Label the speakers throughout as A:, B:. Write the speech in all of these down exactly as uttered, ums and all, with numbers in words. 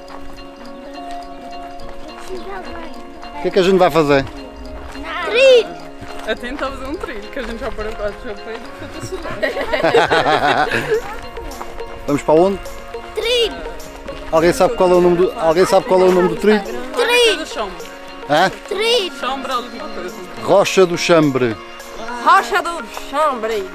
A: O que é que a gente vai fazer?
B: Trilho!
C: Atenta a fazer um trilho, que a gente já para quase já foi do que
A: Vamos para onde?
B: Trilho!
A: Alguém sabe qual é o nome do, alguém sabe qual é o nome do trilho?
C: Trilho! Chambre.
A: Hã?
B: Trilho!
C: Chambre alguma coisa.
A: Rocha do Chambre.
D: Rocha do Chambre.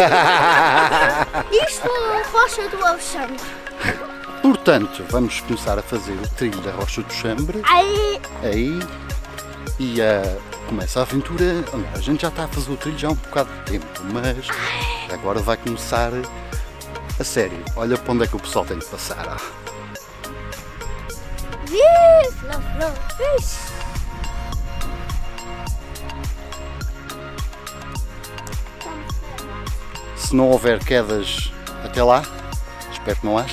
B: Isto é Rocha do Alexandre.
A: Portanto, vamos começar a fazer o trilho da Rocha do Chambre.
B: Aí,
A: Aí, e uh, começa a aventura. A gente já está a fazer o trilho já há um bocado de tempo, mas agora vai começar a sério. Olha para onde é que o pessoal tem de passar. Ah.
B: vive, não, não, vixe.
A: Se não houver quedas até lá, espero que não haja.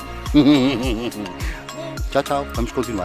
A: Tchau, tchau, vamos continuar.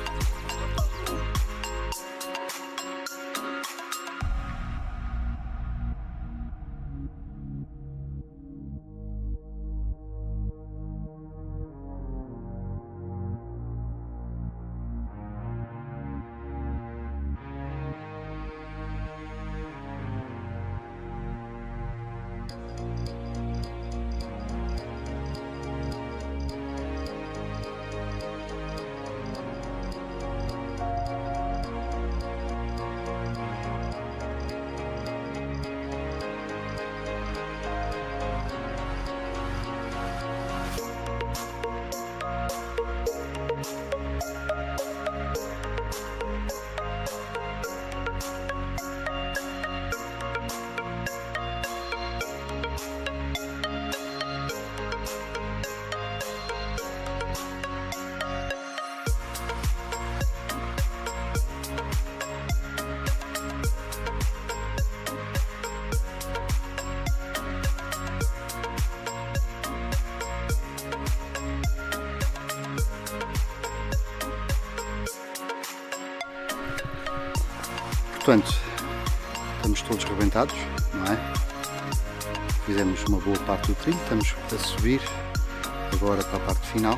A: Portanto, estamos todos rebentados, não é? Fizemos uma boa parte do trilho, estamos a subir agora para a parte final.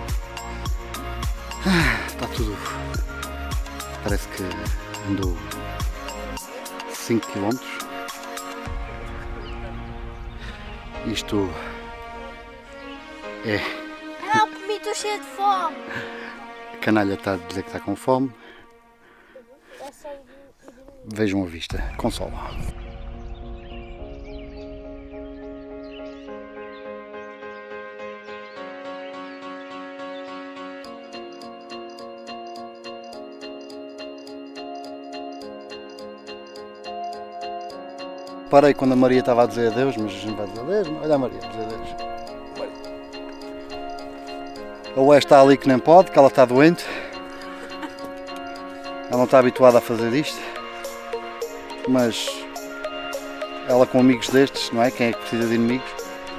A: Ah, está tudo, parece que andou cinco quilómetros. Isto é...
B: Não, comi, estou cheia de fome.
A: A canalha está a dizer que está com fome. Vejam a vista, consola. Parei quando a Maria estava a dizer adeus, mas a gente vai dizer adeus. Olha a Maria, dizer adeus. A Ué está ali que nem pode, que ela está doente. Ela não está habituada a fazer isto. Mas ela com amigos destes, não é? Quem é que precisa de inimigos?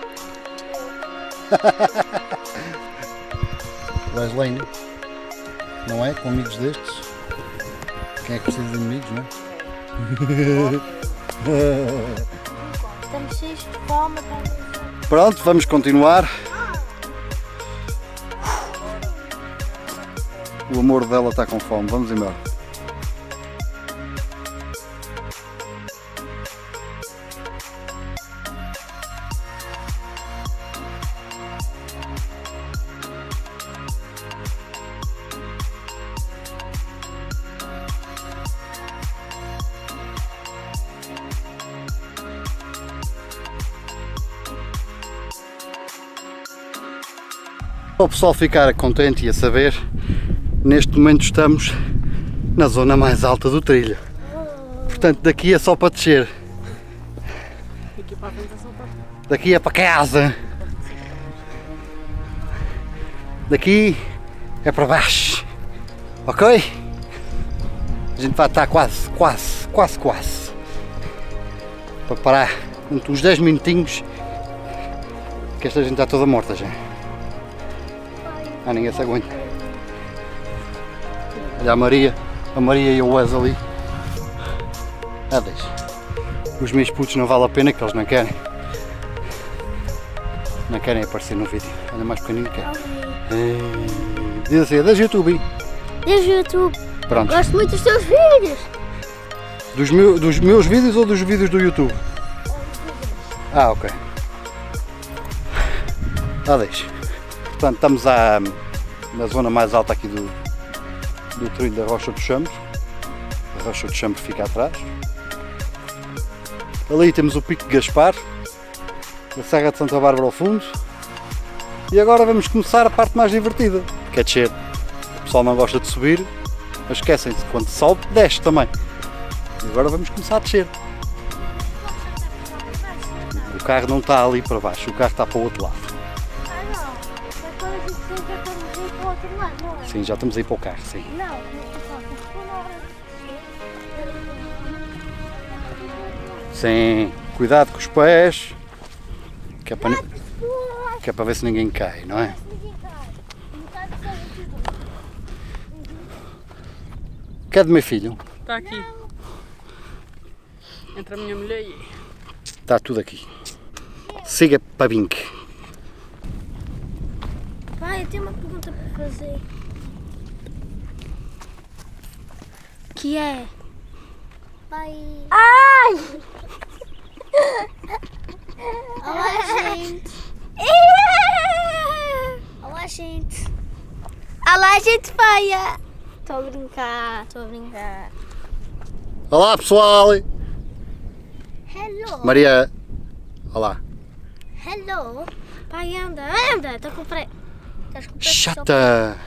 A: Wesley, não é? Com amigos destes? Quem é que precisa de inimigos, não é?
B: Estamos cheios de fome.
A: Pronto, vamos continuar. O amor dela está com fome, vamos embora. Para o pessoal ficar contente e a saber, neste momento estamos na zona mais alta do trilho. Portanto, daqui é só para descer. Daqui é para casa. Daqui é para baixo. Ok? A gente vai estar quase, quase, quase, quase. Para parar uns dez minutinhos, que esta gente está toda morta já. Ah, ninguém se aguenta. Olha a Maria, a Maria e o Wesley. Ah, deixa. Os meus putos não vale a pena que eles não querem. Não querem aparecer no vídeo. Olha, mais pequenino que é. Diz assim, é das YouTube.
B: Desde o YouTube.
A: Pronto.
B: Gosto muito dos teus vídeos.
A: Dos, meu, dos meus vídeos ou dos vídeos do YouTube? Ah, ok. Ah, deixa. Portanto, estamos à, na zona mais alta aqui do, do trilho da Rocha dos Chambres. A Rocha dos Chambres fica atrás. Ali temos o Pico de Gaspar, a Serra de Santa Bárbara ao fundo. E agora vamos começar a parte mais divertida, que é descer. O pessoal não gosta de subir, mas esquecem-se, quando sobe, desce também. E agora vamos começar a descer. O carro não está ali para baixo, o carro está para o outro lado.
B: Ah, não. Mas quando a gente senta, já estamos a ir para o outro lado, não é?
A: Sim, já estamos aí para o carro, sim.
B: Não, mas tu fazes por hora.
A: Sim, cuidado com os pés, que é para, que é para ver se ninguém cai, não é? Cadê meu filho?
C: Está aqui. Entre a minha mulher e eu.
A: Está tudo aqui. Siga para Bink.
B: Pai, eu tenho uma pergunta para fazer. Que é? Pai. Ai! Olá, gente. Olá, gente. Olá, gente feia. Estou a brincar, estou a brincar.
A: Olá pessoal!
B: Hello.
A: Maria, olá.
B: Hello. Pai, anda, anda. Estou com pressa. Estás com pressa?
A: Chata!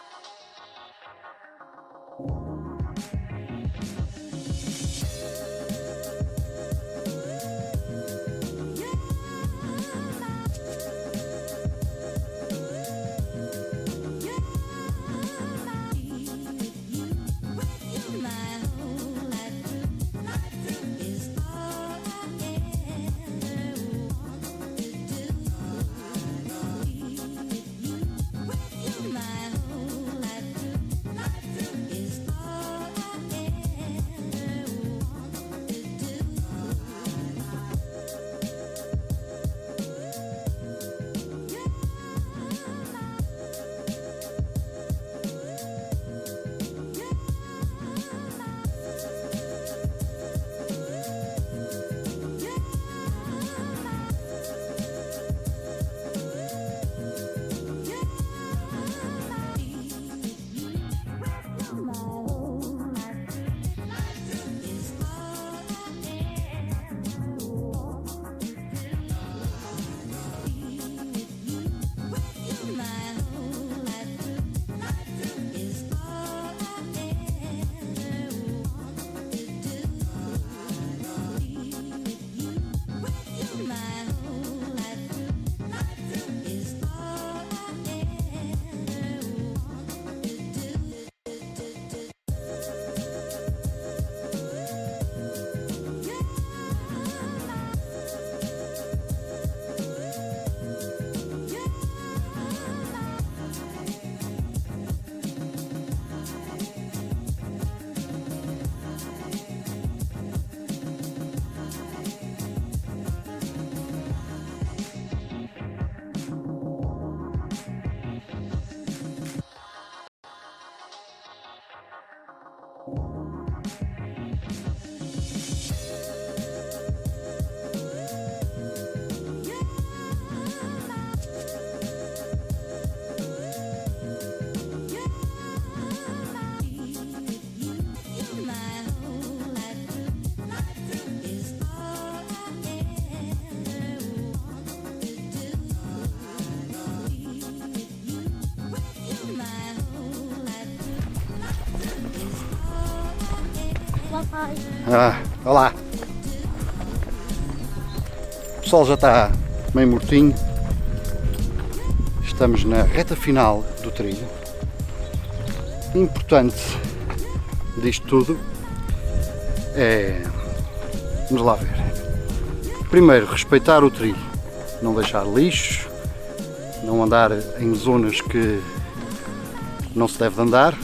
B: Pai.
A: Ah, olá! O sol já está meio mortinho. Estamos na reta final do trilho. Importante disto tudo é, vamos lá ver, primeiro respeitar o trilho, não deixar lixo, não andar em zonas que não se deve andar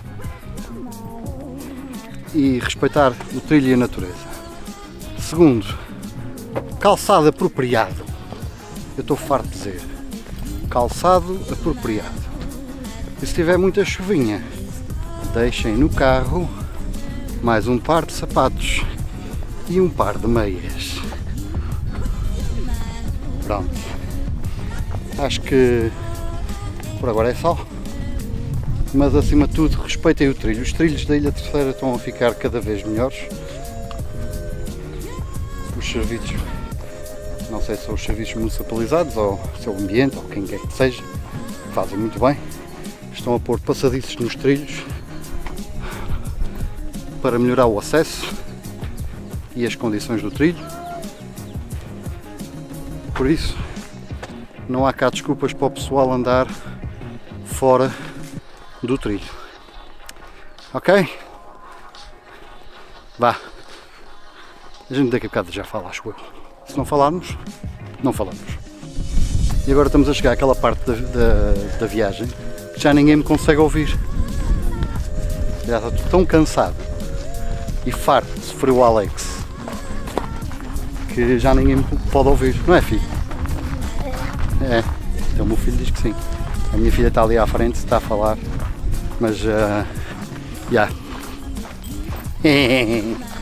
A: e respeitar o trilho e a natureza. Segundo, calçado apropriado, eu estou farto de dizer, calçado apropriado. E se tiver muita chuvinha, deixem no carro mais um par de sapatos e um par de meias. Pronto. Acho que por agora é só. Mas acima de tudo, respeitem o trilho. Os trilhos da Ilha Terceira estão a ficar cada vez melhores. Os serviços, não sei se são os serviços municipalizados ou se é o ambiente ou quem quer que seja, fazem muito bem. Estão a pôr passadiços nos trilhos para melhorar o acesso e as condições do trilho. Por isso, não há cá desculpas para o pessoal andar fora do trilho. Ok? Vá. A gente daqui a bocado já fala, acho eu. Se não falarmos, não falamos. E agora estamos a chegar àquela parte da, da, da viagem que já ninguém me consegue ouvir. Já estou tão cansado e farto de sofrer o Alex que já ninguém me pode ouvir, não é, filho? É, então o meu filho diz que sim. A minha filha está ali à frente, está a falar, mas uh, já. Yeah.